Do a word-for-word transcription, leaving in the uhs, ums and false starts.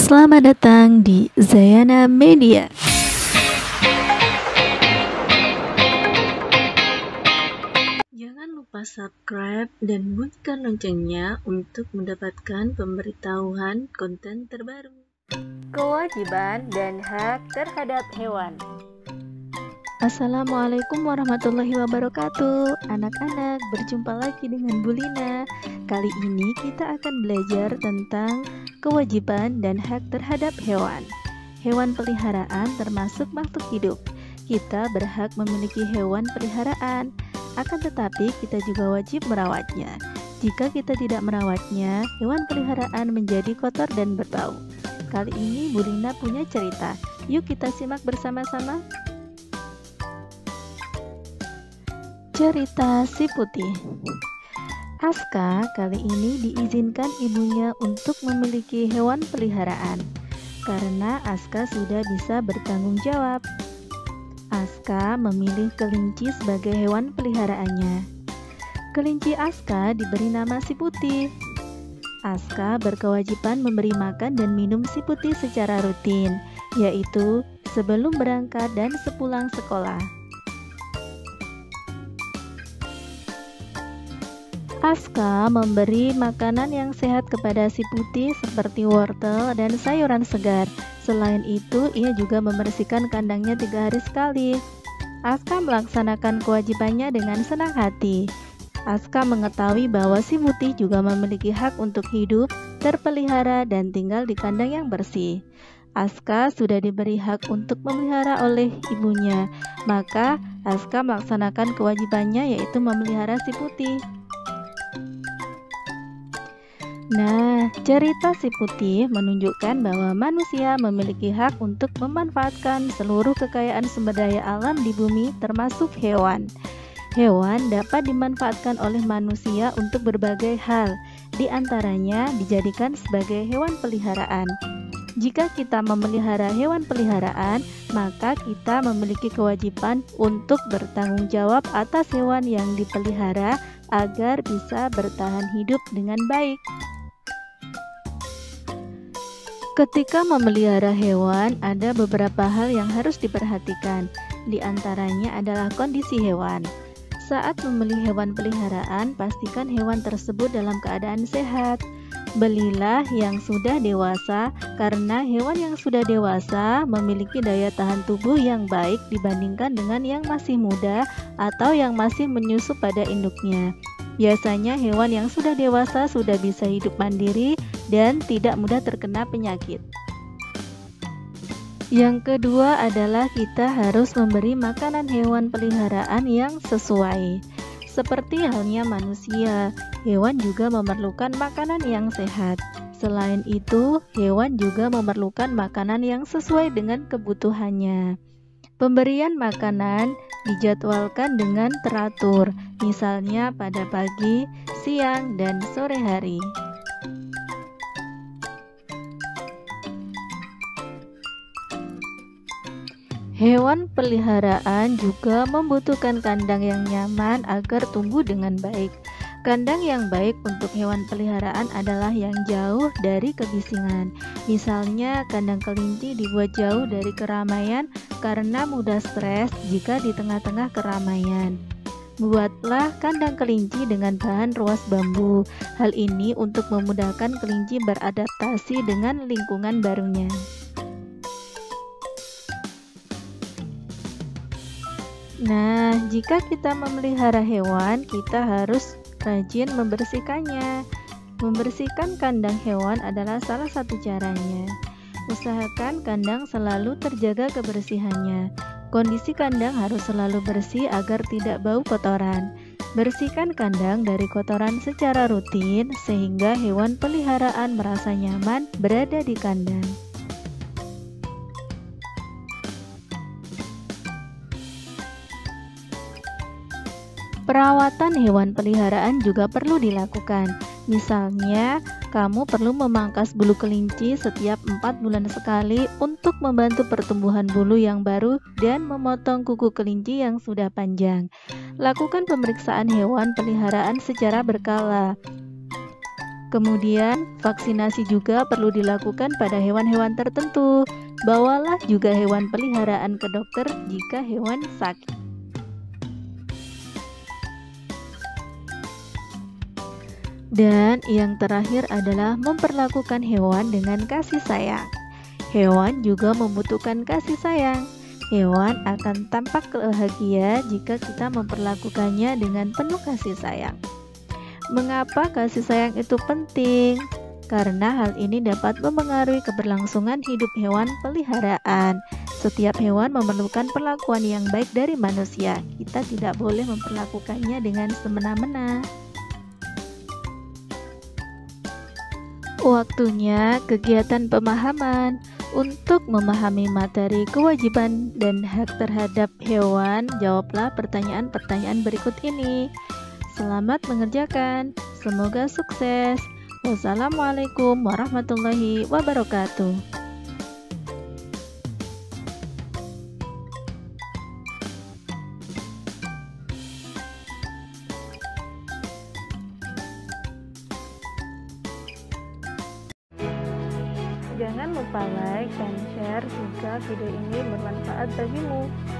Selamat datang di Zayana Media. Jangan lupa subscribe dan bunyikan loncengnya untuk mendapatkan pemberitahuan konten terbaru. Kewajiban dan hak terhadap hewan. Assalamualaikum warahmatullahi wabarakatuh. Anak-anak, berjumpa lagi dengan Bu Lina. Kali ini kita akan belajar tentang kewajiban dan hak terhadap hewan. Hewan peliharaan termasuk makhluk hidup. Kita berhak memiliki hewan peliharaan, akan tetapi kita juga wajib merawatnya. Jika kita tidak merawatnya, hewan peliharaan menjadi kotor dan berbau. Kali ini Bu Lina punya cerita. Yuk kita simak bersama-sama. Cerita si putih. Aska kali ini diizinkan ibunya untuk memiliki hewan peliharaan karena Aska sudah bisa bertanggung jawab. Aska memilih kelinci sebagai hewan peliharaannya. Kelinci Aska diberi nama si putih. Aska berkewajiban memberi makan dan minum si putih secara rutin, yaitu sebelum berangkat dan sepulang sekolah. Aska memberi makanan yang sehat kepada si putih seperti wortel dan sayuran segar. Selain itu, ia juga membersihkan kandangnya tiga hari sekali. Aska melaksanakan kewajibannya dengan senang hati. Aska mengetahui bahwa si putih juga memiliki hak untuk hidup, terpelihara, dan tinggal di kandang yang bersih. Aska sudah diberi hak untuk memelihara oleh ibunya, maka Aska melaksanakan kewajibannya yaitu memelihara si putih. Nah, cerita si putih menunjukkan bahwa manusia memiliki hak untuk memanfaatkan seluruh kekayaan sumber daya alam di bumi termasuk hewan. Hewan dapat dimanfaatkan oleh manusia untuk berbagai hal, di antaranya dijadikan sebagai hewan peliharaan. Jika kita memelihara hewan peliharaan, maka kita memiliki kewajiban untuk bertanggung jawab atas hewan yang dipelihara agar bisa bertahan hidup dengan baik. Ketika memelihara hewan, ada beberapa hal yang harus diperhatikan. Di antaranya adalah kondisi hewan. Saat membeli hewan peliharaan, pastikan hewan tersebut dalam keadaan sehat. Belilah yang sudah dewasa, karena hewan yang sudah dewasa memiliki daya tahan tubuh yang baik dibandingkan dengan yang masih muda atau yang masih menyusu pada induknya. Biasanya hewan yang sudah dewasa sudah bisa hidup mandiri dan tidak mudah terkena penyakit. Yang kedua adalah kita harus memberi makanan hewan peliharaan yang sesuai. Seperti halnya manusia, hewan juga memerlukan makanan yang sehat. Selain itu, hewan juga memerlukan makanan yang sesuai dengan kebutuhannya. Pemberian makanan dijadwalkan dengan teratur, misalnya pada pagi, siang, dan sore hari. Hewan peliharaan juga membutuhkan kandang yang nyaman agar tumbuh dengan baik. Kandang yang baik untuk hewan peliharaan adalah yang jauh dari kebisingan. Misalnya, kandang kelinci dibuat jauh dari keramaian karena mudah stres jika di tengah-tengah keramaian. Buatlah kandang kelinci dengan bahan ruas bambu. Hal ini untuk memudahkan kelinci beradaptasi dengan lingkungan barunya. Nah, jika kita memelihara hewan, kita harus rajin membersihkannya. Membersihkan kandang hewan adalah salah satu caranya. Usahakan kandang selalu terjaga kebersihannya. Kondisi kandang harus selalu bersih agar tidak bau kotoran. Bersihkan kandang dari kotoran secara rutin sehingga hewan peliharaan merasa nyaman berada di kandang. Perawatan hewan peliharaan juga perlu dilakukan. Misalnya, kamu perlu memangkas bulu kelinci setiap empat bulan sekali untuk membantu pertumbuhan bulu yang baru dan memotong kuku kelinci yang sudah panjang. Lakukan pemeriksaan hewan peliharaan secara berkala. Kemudian, vaksinasi juga perlu dilakukan pada hewan-hewan tertentu. Bawalah juga hewan peliharaan ke dokter jika hewan sakit. Dan yang terakhir adalah memperlakukan hewan dengan kasih sayang. Hewan juga membutuhkan kasih sayang. Hewan akan tampak bahagia jika kita memperlakukannya dengan penuh kasih sayang. Mengapa kasih sayang itu penting? Karena hal ini dapat memengaruhi keberlangsungan hidup hewan peliharaan. Setiap hewan memerlukan perlakuan yang baik dari manusia. Kita tidak boleh memperlakukannya dengan semena-mena. Waktunya kegiatan pemahaman. Untuk memahami materi kewajiban dan hak terhadap hewan, jawablah pertanyaan-pertanyaan berikut ini. Selamat mengerjakan, semoga sukses. Wassalamualaikum warahmatullahi wabarakatuh. Jangan lupa like dan share jika video ini bermanfaat bagimu.